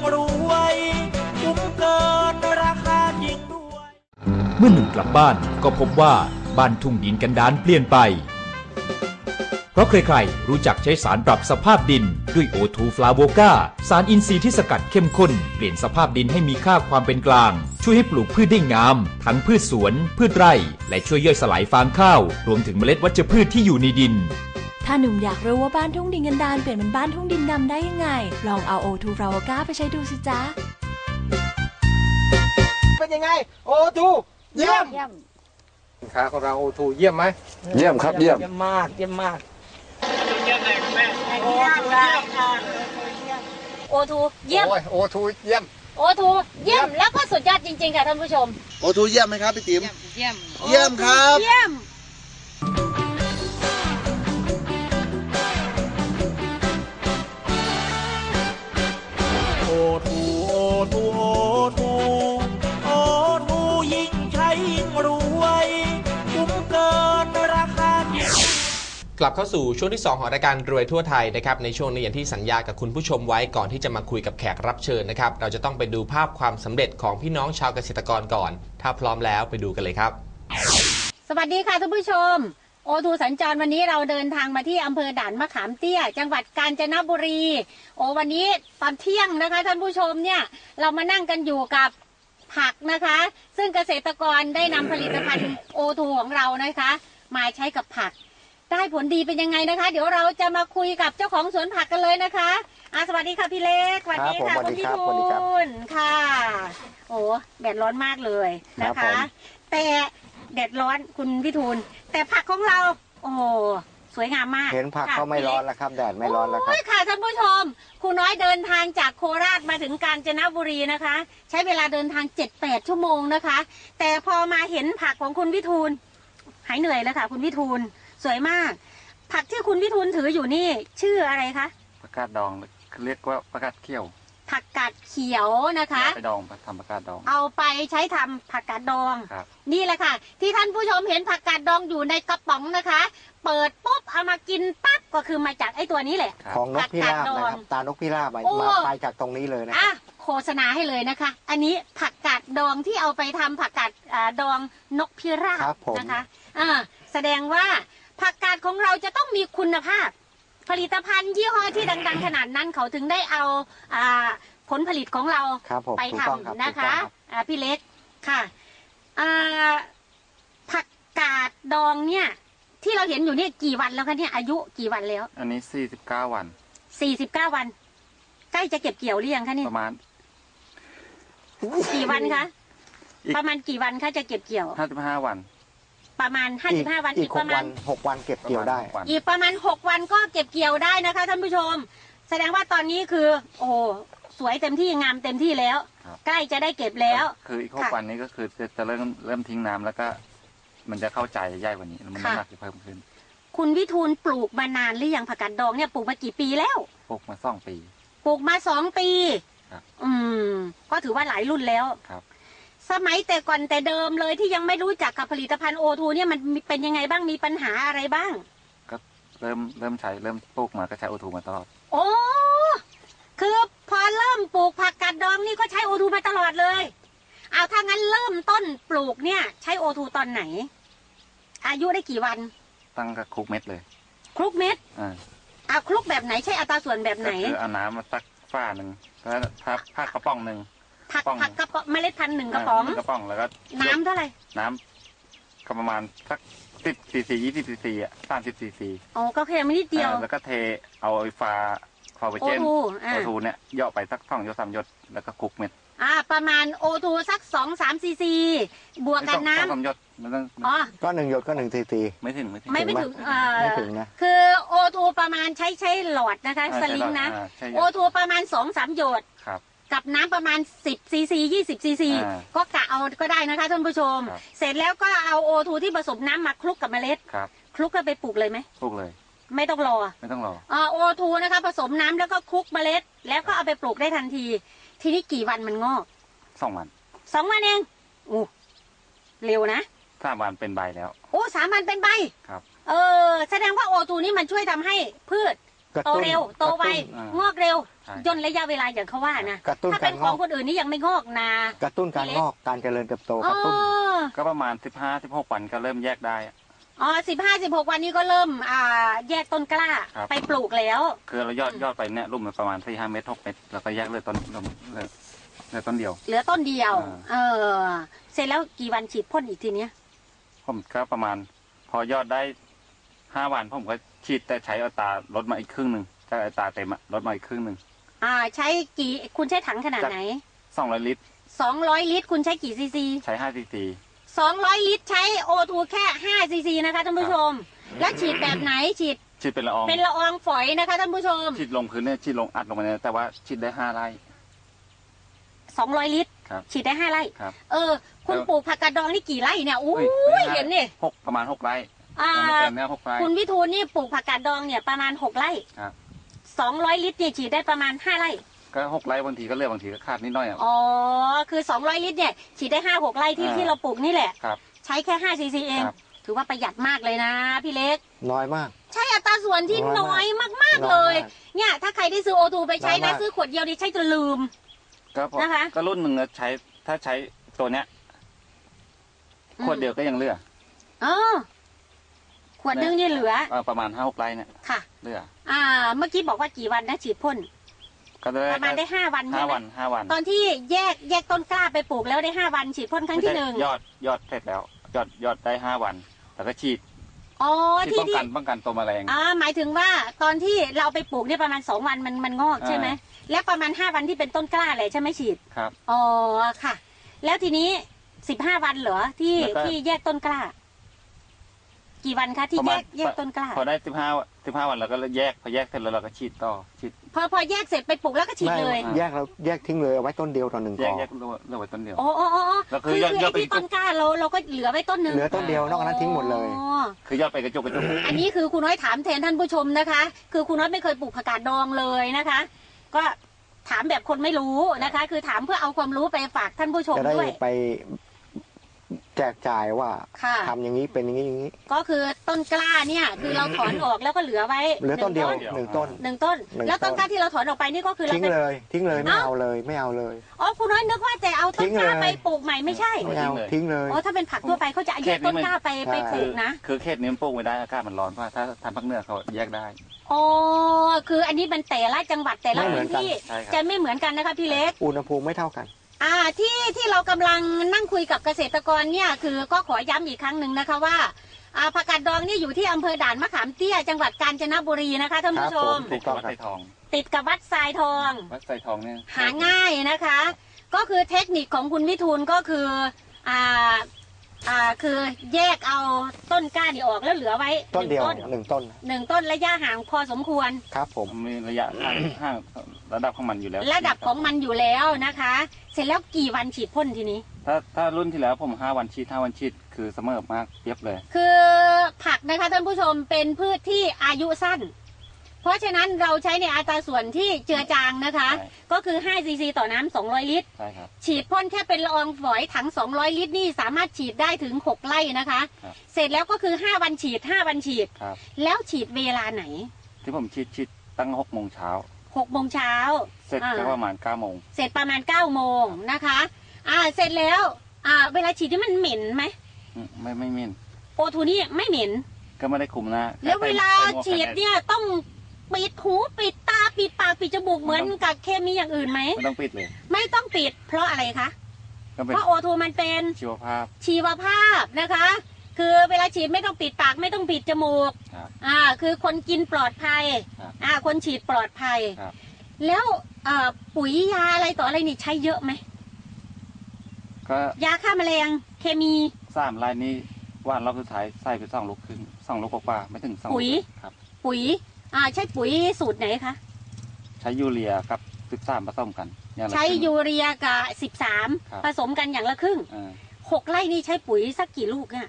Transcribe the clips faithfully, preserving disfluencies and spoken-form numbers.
รวยคุ้มเกินราคาจริงด้วยเมื่อหนุ่มกลับบ้านก็พบว่าบ้านทุ่งดินกันดารเปลี่ยนไปเพราะใครๆรู้จักใช้สารปรับสภาพดินด้วย โอ ทู ฟลาโวก้า สารอินทรีย์ที่สกัดเข้มข้นเปลี่ยนสภาพดินให้มีค่าความเป็นกลางช่วยให้ปลูกพืชได้งามทั้งพืชสวนพืชไร่และช่วยย่อยสลายฟางข้าวรวมถึงเมล็ดวัชพืชที่อยู่ในดินถ้าหนุ่มอยากรู้ว่าบ้านทุ่งดินกันดารเปลี่ยนเป็นบ้านทุ่งดินดำได้ยังไงลองเอา โอ ทู ฟลาโวก้าไปใช้ดูสิจ๊ะเป็นยังไง โอ ทู เยี่ยมสินค้าของเรา โอ ทู เยี่ยมไหมเยี่ยมครับเยี่ยมเยี่ยมมากเยี่ยมมากเยี่ยมเลยแม่โอ ทู เยี่ยมโอ ทู เยี่ยมโอ ทู เยี่ยมแล้วก็สุดยอดจริงๆค่ะท่านผู้ชมโอ ทู เยี่ยมไหมครับพี่ติ๋มเยี่ยมเยี่ยมครับเยี่ยมโอ ทู โอ ทู โอ ทู โอ ทู ยิ่งใช้ยิ่งรวยคุ้มเกินราคาจริงกลับเข้าสู่ช่วงที่สองของรายการรวยทั่วไทยนะครับในช่วงนี้อย่างที่สัญญากับคุณผู้ชมไว้ก่อนที่จะมาคุยกับแขกรับเชิญนะครับเราจะต้องไปดูภาพความสำเร็จของพี่น้องชาวเกษตรกรก่อนถ้าพร้อมแล้วไปดูกันเลยครับสวัสดีค่ะท่านผู้ชมโอ ทู สัญจรวันนี้เราเดินทางมาที่อำเภอด่านมะขามเตี้ยจังหวัดกาญจนบุรีโอ้วันนี้ตอนเที่ยงนะคะท่านผู้ชมเนี่ยเรามานั่งกันอยู่กับผักนะคะซึ่งเกษตรกรได้นำผลิตภัณฑ์ โอ ทู ของเรานะคะมาใช้กับผักได้ผลดีเป็นยังไงนะคะเดี๋ยวเราจะมาคุยกับเจ้าของสวนผักกันเลยนะคะอ่ะสวัสดีค่ะพี่เล็กสวัสดีค่ะคุณพี่ทูลค่ะโอ้แดดร้อนมากเลยนะคะแต่แดดร้อนคุณพี่ทูลแต่ผักของเราโอ้สวยงามมากเห็นผักก็ไม่ร้อนแล้วครับแดดไม่ร้อนแล้วครับค่ะท่านผู้ชมครูน้อยเดินทางจากโคราชมาถึงกาญจนบุรีนะคะใช้เวลาเดินทาง เจ็ดแปด ชั่วโมงนะคะแต่พอมาเห็นผักของคุณพี่ทูลหายเหนื่อยแล้วค่ะคุณพี่ทูลสวยมากผักที่คุณพี่ทูลถืออยู่นี่ชื่ออะไรคะผักกาดดองเรียกว่าผักกาดเขียวผักกาดเขียวนะคะไปดองทำผักกาดดองเอาไปใช้ทำผักกาดดองนี่แหละค่ะที่ท่านผู้ชมเห็นผักกาดดองอยู่ในกระป๋องนะคะเปิดปุ๊บเอามากินปั๊บก็คือมาจากไอ้ตัวนี้แหละของนกพิราบนะครับตานกพิราบมาไปจากตรงนี้เลยนะอ่ะโฆษณาให้เลยนะคะอันนี้ผักกาดดองที่เอาไปทำผักกาดดองนกพิราบนะคะอ่าแสดงว่าผักกาดของเราจะต้องมีคุณภาพผลิตภัณฑ์ยี่ห้อที่ดังๆขนาดนั้นเขาถึงได้เอาผลผลิตของเราไปทำนะคะพี่เล็กค่ะผักกาดดองเนี่ยที่เราเห็นอยู่เนี่ยกี่วันแล้วคะเนี่ยอายุกี่วันแล้วอันนี้สี่สิบเก้าวันสี่สิบเก้าวันใกล้จะเก็บเกี่ยวหรือยังคะนี่ประมาณกี่วันคะประมาณกี่วันคะจะเก็บเกี่ยวห้าสิบห้าวันประมาณห้าสิบห้าวันอีกประมาณหกวันเก็บเกี่ยวได้อีกประมาณหกวันก็เก็บเกี่ยวได้นะคะท่านผู้ชมแสดงว่าตอนนี้คือโอ้สวยเต็มที่งามเต็มที่แล้วใกล้จะได้เก็บแล้วคืออีกหกวันนี้ก็คือจะจะเริ่มเริ่มทิ้งน้ำแล้วก็มันจะเข้าใจใหญ่กว่านี้มันน้ำหนักจะเพิ่มขึ้นคุณวิทูลปลูกมานานหรือยังผักกาดดองเนี่ยปลูกมากี่ปีแล้วปลูกมาสองปีปลูกมาสองปีอืมก็ถือว่าหลายรุ่นแล้วครับสมัยแต่ก่อนแต่เดิมเลยที่ยังไม่รู้จักกับผลิตภัณฑ์ โอ ทู เนี่ยมันเป็นยังไงบ้างมีปัญหาอะไรบ้างก็เริ่มเริ่มใช้เริ่มปลูกมาก็ใช้ โอ ทู มาตลอดโอ้คือพอเริ่มปลูกผักกาดดองนี่ก็ใช้ โอ ทู มาตลอดเลยเอาถ้างั้นเริ่มต้นปลูกเนี่ยใช้ โอ ทู ตอนไหนอายุได้กี่วันตั้งกับคลุกเม็ดเลยคลุกเม็ดอ่าเอาคลุกแบบไหนใช้อัตราส่วนแบบไหนก็คือเอาน้ำมาสักฝ้าหนึ่งแล้วพักพักกระป๋องหนึ่งผักผักกระป๋องเมล็ดพันธุ์หนึ่งกระป๋องกระป๋องแล้วก็น้ำเท่าไหร่น้ำก็ประมาณสักสิบซีซียี่สิบซีซีอ่ะสามสิบซีซีอ๋อก็แค่ไม่นิดเดียวแล้วก็เทเอาไอ้ฟ้าฟาเวเจนโอทูเนี่ยย่อไปสักสองหยดสามหยดแล้วก็คลุกเม็ดอ่าประมาณโอทูสักสองสามซีซีบวกกันน้ำสองสามหยดอ๋อก็หนึ่งหยดก็หนึ่งซีซีไม่ถึงไม่ถึงไม่ไม่ถึงไม่ถึงนะคือโอทูประมาณใช้ใช้หลอดนะคะสลิงนะโอทูประมาณสองสามหยดกับน้ำประมาณสิบซีซียี่สิบซีซีก็กะเอาก็ได้นะคะท่านผู้ชมเสร็จแล้วก็เอาโอทูที่ผสมน้ำมาคลุกกับเมล็ดคลุกก็ไปปลูกเลยไหมปลูกเลยไม่ต้องรอไม่ต้องรออ่าโอทูนะคะผสมน้ำแล้วก็คลุกเมล็ดแล้วก็เอาไปปลูกได้ทันทีทีนี้กี่วันมันงอกสองวันสองวันเองอู้เร็วนะสามวันเป็นใบแล้วโอ้สามวันเป็นใบครับเออแสดงว่าโอทูนี่มันช่วยทำให้พืชกระโตตุ้นเร็วโตไวกระตุ้นงอกเร็วใช่ย่นระยะเวลาอย่างเขาว่านะกระตุ้นถ้าเป็นการของงอกคนอื่นนี่ยังไม่งอกนะกระตุ้นการงอกการเจริญเติบโตกอ๋ระตุ้นอก็ประมาณสิบห้าสิบหกวันก็เริ่มแยกได้อะอ๋อสิบห้าสิบหกวันนี้ก็เริ่มอ่าแยกต้นกล้าครับไปปลูกแล้วคือเรายอดยอดไปเนี่ยรุ่มมันประมาณสี่ห้าเมตรหกเมตรแล้วก็แยกเลยต้นเลยเลยเลยต้นเดียวเหลือต้นเดียวอ่าเออเสร็จแล้วกี่วันฉีดพ่นอีกทีเนี้ยผมก็ประมาณ พอยอดได้ห้าวันผมก็ฉีดแต่ใช้อัตราลดมาอีกครึ่งหนึ่งจากอัตราเต็มอะลดมาอีกครึ่งหนึ่งอ่าใช้กี่คุณใช้ถังขนาดไหนสองร้อยลิตรสองร้อยลิตรคุณใช้กี่ซีซีใช้ห้าซีซีสองร้อยลิตรใช้โอทูแค่ห้าซีซีนะคะท่านผู้ชม แล้วฉีดแบบไหนฉีดฉีดเป็นละอองเป็นละอองฝอยนะคะท่านผู้ชมฉีดลงพื้นเนี่ยฉีดลงอัดลงไปเนี่ยแต่ว่าฉีดได้ห้าไร่สองร้อยลิตรครับฉีดได้ห้าไร่ครับเออ คุณปลูกผักกาดดองนี่กี่ไร่เนี่ยอุ้ฮ้ยไม่เห็นนี่หกประมาณหกไร่อ่าแต่เนี่ยหกไร่คุณวิทูลนี่ปลูกผักกาดดองเนี่ยประมาณหกไร่ครับสองร้อยลิตรเนี่ยฉีดได้ประมาณห้าไร่ก็หกไร่บางทีก็เหลือบางทีก็ขาดนิดหน่อยอะอ๋อ คือสองร้อยลิตรเนี่ยฉีดได้ห้าหกไร่ที่อ่าที่เราปลูกนี่แหละครับใช้แค่ห้าซีซีเองครับถือว่าประหยัดมากเลยนะพี่เล็กน้อยมากใช่อัตราส่วนที่น้น้ออยยมากมากๆน้เลอยยมากเนี่ยถ้าใครได้ซื้อโอทูไปใช้น้อยนะมากซื้อขวดเดียวนี่ใช้จนลืมก็พอนะคะก็รุ่นหนึ่งอะใช้ถ้าใช้ตัวเนี้ยขวดเดียวก็ยังเหลืออ๋อขวดนึงนี่เหลือเออประมาณห้าหกไร่เนี่ยค่ะเหลืออ่า เมื่อกี้บอกว่ากี่วันนะฉีดพ่นก็ได้ประมาณได้ห้าวันห้าใช่ไหมวันห้าวันตอนที่แยกแยกต้นกล้าไปปลูกแล้วได้ห้าวันฉีดพ่นครั้งที่หนึ่งไม่ใช่ยอดยอดเสร็จแล้ว ยอดยอดได้ห้าวัน แล้วก็ฉีดอ๋อฉีดที่ป้องที่กันป้องกันตัวแมลงอ่าหมายถึงว่าตอนที่เราไปปลูกเนี่ยประมาณสองวันมันมันงอกใช่ไหมอ่แล้วประมาณห้าวันที่เป็นต้นกล้าเลยใช่ไหมฉีดครับอ๋อค่ะ แล้วทีนี้สิบห้าวันเหรอที่แล้วก็ที่แยกต้นกล้า กี่วันคะที่ประแยมาณกแยกต้นกล้าพอได้สิบห้าสิบห้าวันเราก็แยกพอแยกเสร็จแล้วเราก็ฉีดต่อฉีดพอพอแยกเสร็จไปปลูกแล้วก็ฉีดไม่เลยแยกแล้วแยกทิ้งเลยเอาไว้ต้นเดียวต่อหนึ่งแยกกอแยกเหลือเหลือไว้ต้นเดียวอ๋ออ๋ออ๋อแล้วคืคือ อยอดคือยอดไอ้ที่เป็นต้นกล้าเราเราก็เหลือไว้ต้นหนึ่งเหลือต้นเดียวนอกนั้นทิ้งหมดเลยอ๋อคือยอดไปกระจุกกระจุกอันนี้คือคุณน้อยถามแทนท่านผู้ชมนะคะ คือคุณน้อยไม่เคยปลูกผักกาดดองเลยนะคะ ก็ถามแบบคนไม่รู้นะคะ คือถามเพื่อเอาความรู้ไปฝากท่านผู้ชมจะได้ด้วยไปแจกจ่ายว่าค่ะทำอย่างนี้เป็นอย่างนี้อย่างนี้ก็คือต้นกล้าเนี่ยคือเราถอนออกแล้วก็เหลือไว้เหลือต้นเดียวหหนึ่งต้นนึ่งต้นหนึ่งแล้วต้นต้นกล้าที่เราถอนออกไปนี่ก็คือเราทิ้งไปเลย ทิ้งเลยไม่เอ้าเอาเลยไม่เอาเลยอ๋อคุณน้อยนึกว่าจะเอาต้ทิ้นงกล้าเลยไปปลูกใหม่ไม่ใช่ไม่เอาทิ้งเลยอ๋อถ้าเป็นผักทั่วไปเขาจะแยกต้นกล้าไปไปปลูกนะคือเขตนี้มันปลูกไม่ได้อากาศมันร้อนเพราะถ้าทำภาคเหนือเขาแยกได้อ๋อคืออันนี้มันแต่ละจังหวัดแต่ละไม่เหมืพื้อน นกันที่ใช่ครับจะไม่เหมือนกันนะคะพี่เล็กอุณหภูมิไม่เท่ากันอ่าที่ที่เรากำลังนั่งคุยกับเกษตรกรเนี่ยคือก็ขอย้ำอีกครั้งหนึ่งนะคะว่าอ่าผักกาดดองนี่อยู่ที่อำเภอด่านมะขามเตี้ยจังหวัดกาญจนบุรีนะคะท่านผู้ชมถูติดกต้กัอบ งวัดครับไซทองติดกับวัดทรายทองวัดไซทองเนี่ยหาง่ายนะคะ ก็คือเทคนิคของคุณวิทูลก็คืออ่าอ่าคือแยกเอาต้นกล้านี่ออกแล้วเหลือไว้ต้นเดียวหนึ่งต้นหนึ่งต้นหนึ่งต้นระยะห่างพอสมควรครับผมมันมีระยะห่างห่างระดับของมันอยู่แล้วระดับของมันอยู่แล้วนะคะ เสร็จแล้วกี่วันฉีดพ่นทีนี้ถ้าถ้ารุ่นที่แล้วผมห้าวันฉีดห้าวันฉีดคือเสมอมากเทียบเลยคือผักนะคะท่านผู้ชมเป็นพืชที่อายุสั้น เพราะฉะนั้นเราใช้ในอัตราส่วนที่เจือจางนะคะใช่ก็คือห้าซีซีต่อน้ำสองร้อยลิตรใช่ครับฉีดพ่นแค่เป็นละอองฝอยถังสองร้อยลิตรนี่สามารถฉีดได้ถึงหกไร่นะคะครับเสร็จแล้วก็คือห้าวันฉีดห้าวันฉีดครับแล้วฉีดเวลาไหนที่ผมฉีดฉีดตั้งหกโมงเช้าหกโมงเช้าเสร็จก็ประมาณเก้าโมงเสร็จประมาณเก้าโมงนะคะ อ่าเสร็จแล้วอ่าเวลาฉีดนี่มันเหม็นไหมอืมไม่ไม่มินโอทูนี่ไม่เหม็นก็ไม่ได้คุมหน้าแล้วเวลาใส่หมกฉีดเนี่ยต้องปิดหูปิดตาปิดปากปิดจมูกเหมือนกับเคมีอย่างอื่นไหมไม่ต้องปิดเลยไม่ต้องปิด เพราะอะไรคะก็เป็นเพราะโอทูมันเป็นชีวภาพชีวภาพนะคะ คือเวลาฉีดไม่ต้องปิดปากไม่ต้องปิดจมูกครับอ่าคือคนกินปลอดภัยครับอ่าคนฉีดปลอดภัยครับแล้วเอ่อปุ๋ยยาอะไรต่ออะไรนี่ใช้เยอะไหมก็ยาฆ่าแมลงเคมีสามลายนี้ว่านรอบสุดท้ายใส่ไปสองลูกครึ่งสองลูกกว่าๆไม่ถึงสองลูกปุ๋ยครับปุ๋ยอ่าใช้ปุ๋ยสูตรไหนคะใช้ยูเรียครับสิบสามผสมกันอย่างละใช้ครึ่งยูเรียกับสิบสามครับผสมกันอย่างละครึ่งอ่าหกไร่นี่ใช้ปุ๋ยสักกี่ลูกเนี่ย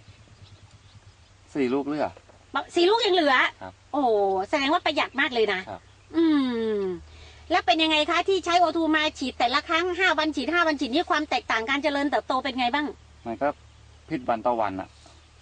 สี่ลูกเลือสี่ลูกยังเหลือครับโอ้แสดงว่าประหยัดมากเลยนะครับ อืม แล้วเป็นยังไงคะที่ใช้โอทูมาฉีดแต่ละครั้งห้าวันฉีดห้าวันฉีดนี่ความแตกต่างการเจริญเติบโตเป็นไงบ้างมันก็พิษวันต่อวันอ่ะ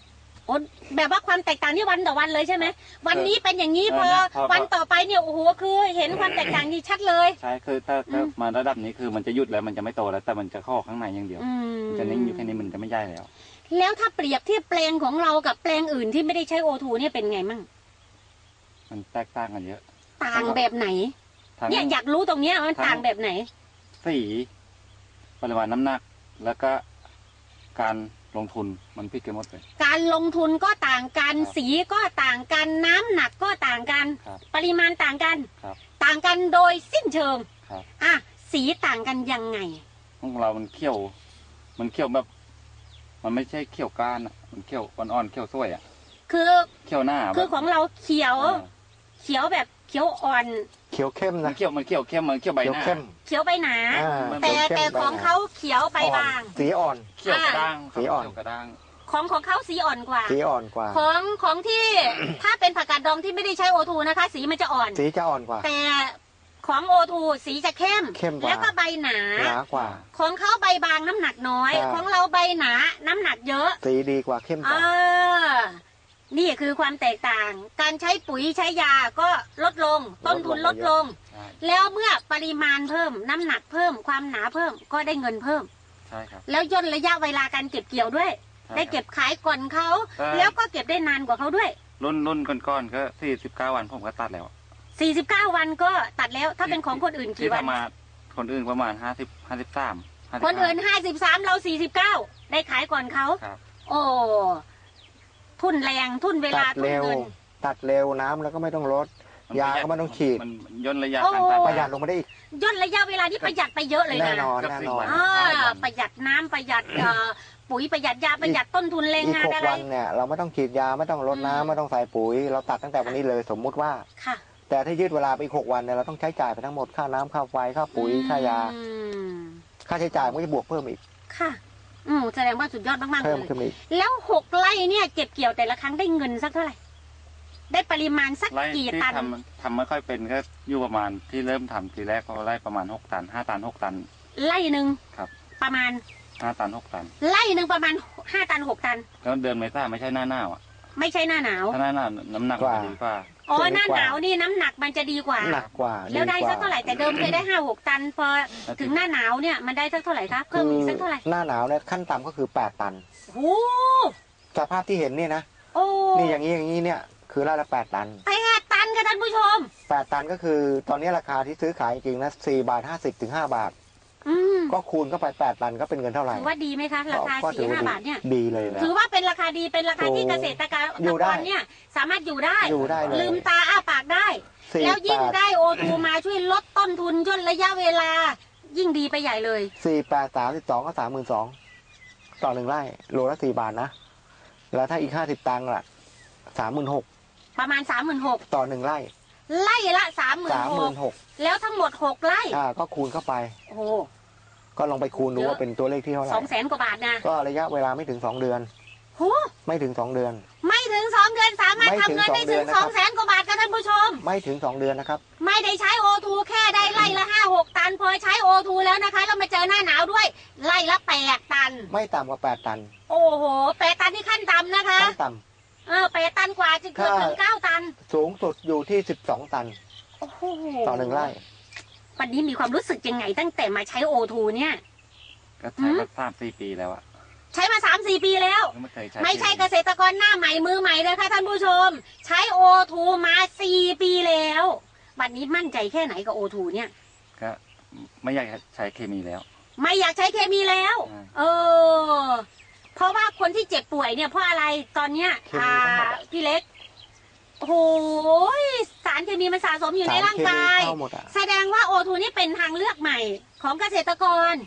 โอ้แบบว่าความแตกต่างนี่วันต่อวันเลยใช่ไหมวันนี้เป็นอย่างนี้พอเออเนี่ยพอวันต่อไปเนี่ยโอ้โหคือเห็นความแตกต่างนี่ชัดเลยใช่คือถ้าถ้ามาระดับนี้คือมันจะหยุดแล้วมันจะไม่โตแล้วแต่มันจะเข้าข้างในอย่างเดียวอืมมันจะนิ่งอยู่แค่นี้มันจะไม่ใหญ่แล้วแล้วถ้าเปรียบเทียบแปลงของเรากับแปลงอื่นที่ไม่ได้ใช้โอทูเนี่ยเป็นไงมั่งมันแตกต่างกันเยอะต่างแบบไหนทั้งเนี่ยอยากรู้ตรงเนี้ยมันต่างแบบไหนสีปริมาณน้ำหนักแล้วก็การลงทุนมันผิดกันหมดเลยการลงทุนก็ต่างกันครับสีก็ต่างกันน้ำหนักก็ต่างกันครับปริมาณต่างกันครับต่างกันโดยสิ้นเชิงครับอ่ะสีต่างกันยังไงของเรามันเขี้ยว มันเขี้ยวแบบ มันไม่ใช่เขี้ยวก้านอะมันเขี้ยวอ่อนๆเขี้ยวสวยอ่ะคือเขี้ยวหน้าคือของเราเขียวอ่าเขียวแบบเขียวอ่อนเขียวเข้มมันนะเขี้ยวมันเขี้ยวเข้มมันเขี้ยวใบเขียหวน้าเข้มเขียวใบหนาอ่าแต่ขียวเข้มแต่ของใบหนเขาเขียวใบบางสีอ่อนเขี้ยวกระด้างสีอ่อนเขี้ยวกระด้างของของเขาสีอ่อนกว่าสีอ่อนกว่าของของที่ ถ้าเป็นผักกาดดองที่ไม่ได้ใช้โอทูนะคะ สีมันจะอ่อนสีจะอ่อนกว่าแต่ของโอทูสีจะเข้มเข้มกว่าแล้วก็ใบหนาหนากว่าของเขาใบบางน้ำหนักน้อยใช่ของเราใบหนาน้ำหนักเยอะสีดีกว่าเข้มกเอว่าอนี่คือความแตกต่าง การใช้ปุ๋ยใช้ยาก็ลดลง ต้นทุนลดลงใช่แล้วเมื่อปริมาณเพิ่ม น้ำหนักเพิ่ม ความหนาเพิ่ม ก็ได้เงินเพิ่มใช่ครับแล้วย่นระยะเวลาการเก็บเกี่ยวด้วยใช่ได้เก็บขายก่อนเขาใช่แล้วก็เก็บได้นานกว่าเขาด้วยรุ่นรุ่นก่อนๆก็สี่สิบเก้าวันผมก็ตัดแล้วสี่สิบเก้า วันก็ตัดแล้ว ถ้าเป็นของคนอื่นที่กี่วันทำมาคนอื่นประมาณห้าสิบห้าสิบสามคนอื่นห้าสิบสามเราสี่สิบเก้าได้ขายก่อนเขาครับโอ้ทุนแรงทุนเวตัลาดทุนเร็วเงินตัดเร็วน้ำแล้วก็ไม่ต้องลด ยาก็ไม่ต้องฉีดมันย่นระยะโอ้การตัดประหยัดลงมาได้อีกย่นระยะเวลานี่ประหยัดไปเยอะเลยแน่นะนอนกับแน่สี่นอนวันอ่าห้าวันประหยัดน้ำประหยัดเอ่อปุ๋ยประหยัดยาประหยัดต้นทุนแรงอีกงานหกอะไรวันเนี่ยเราไม่ต้องฉีดยาไม่ต้องรดอืมน้ำไม่ต้องใส่ปุ๋ย เราตัดตั้งแต่วันนี้เลยสมมุติว่าค่ะแต่ถ้ายืดเวลาไปอีกหกวันเนี่ยเราต้องใช้จ่ายไปทั้งหมดค่าน้ำค่าไฟค่าปุ๋ยค่ายาอืมค่าใช้จ่ายมันก็จะบวกเพิ่มอีกค่ะ อืมแสดงว่าสุดยอดมากๆเลเพิ่มยขึ้นมาอีกแล้วหกไร่เนี่ยเก็บเกี่ยวแต่ละครั้งได้เงินสักเท่าไหร่ ได้ปริมาณสักไร่กี่ที่ตันทำทำไม่ค่อยเป็นก็อยู่ประมาณที่เริ่มทำทีแรกก็ไร่ประมาณหกตันห้าตันหกตันไร่หนึ่งครับประมาณห้าตันหกตันไร่หนึ่งประมาณห้าตันหกตันแล้วเดือนเมษาไม่ใช่หน้าหนาวอ่ะไม่ใช่หน้าหนาวถ้าหน้าหนาวน้ำหนักมันจะดีกว่าอ๋อช่วงนี้หน้ากว่าหนาวนี่น้ำหนักมันจะดีกว่าหนักกว่าแล้วได้กว่าสักเท่าไหร่แต่เดิมเคยได้ห้าหกตัน พอถึงหน้าหนาวเนี่ยมันได้สักเท่าไหร่คะเพิ่มอีกสักเท่าไหร่หน้าหนาวเนี่ยขั้นต่ำก็คือแปดตันโอ้สภาพที่เห็นนี่นะโอ้นี่อย่างนี้อย่างนี้เนี่ยคือไร่ละแปดตันแปดตันค่ะท่านผู้ชมแปดตันก็คือตอนนี้ราคาที่ซื้อขายจริงๆนะสี่บาทห้าสิบถึงห้าบาทอืมก็คูณเข้าไปแปดตันก็เป็นเงินเท่าไหร่ถือว่าดีไหมคะราคาก็สี่ถือว่าห้าดีบาทเนี่ยดีเลยนะถือว่าเป็นราคาดีเป็นราคาที่ถูกเกษตรกรอยู่ได้เนี่ยสามารถอยู่ได้อยู่ได้เลยลืมตาอ้าปากได้สี่แล้วยิ่งแปดได้โอทูมาช่วยลดต้นทุนย่นระยะเวลา ยิ่งดีไปใหญ่เลยสี่แปดสามสิบสองก็สามหมื่นสองต่อหนึ่งไร่โลละสี่บาทนะ แล้วถ้าอีกห้าสิบตังค์ล่ะสามหมื่นหกประมาณสามหมื่นหกต่อหนึ่งไร่ไล่ละสามหมื่นสามหหมื่กนหกแล้วทั้งหมดหกไร่อ่าก็คูณเข้าไปโอ้โหก็ลองไปคูณดูเยอะว่าเป็นตัวเลขที่เท่าไหสร่องแสนกว่าบาทนะก็ระยะเวลาไม่ถึงสองเดือนโหไม่ถึงสองเดือนไม่ถึงสองเดือนสามารถไม่ทำถึงเงินได้สองเดืถึอนงนะสครัอบ งแสนกว่าบาทค่ะท่านผู้ชมไม่ถึงสองเดือนนะครับไม่ได้ใช้โอทูแค่ได้ไล่ละห้าหกตัน พอใช้โอทูแล้วนะคะเรามาเจอหน้าหนาวด้วย ไล่ละแปดตันไม่ต่ำกว่าแปดตันโอ้โหแปดตันที่ขั้นต่ำนะคะขั้นต่เออแปดตันกว่าจะเกือบถึงเก้าตันำสูงสุดอยู่ที่สิบสองตันโอ้โหต่อหนึ่งไร่วันนี้มีความรู้สึกยังไงตั้งแต่มาใช้โอทูเนี่ยก็ใช้มาสามสี่ปีแล้วอ่ะใช้มาสามสี่ปีแล้วก็ไม่เคยใช้ไม่ใช่เกษตรกรหน้าใหม่มือใหม่เลยค่ะท่านผู้ชม ใช้โอทูมาสี่ปีแล้ววันนี้มั่นใจแค่ไหนกับโอทูเนี่ยก็ไม่อยากใช้เคมีแล้วไม่อยากใช้เคมีแล้วใช่เออ เพราะว่าคนที่เจ็บป่วยเนี่ยเพราะอะไรตอนเนี้ยเคมีอ่าทั้งหมดอะพี่เล็กโอ้โหสารเคมีมันสะสมอยู่ในร่างกายสารเคมีเข้าหมดอะแสดงว่าโอทูนี่เป็นทางเลือกใหม่ของเกษตรกร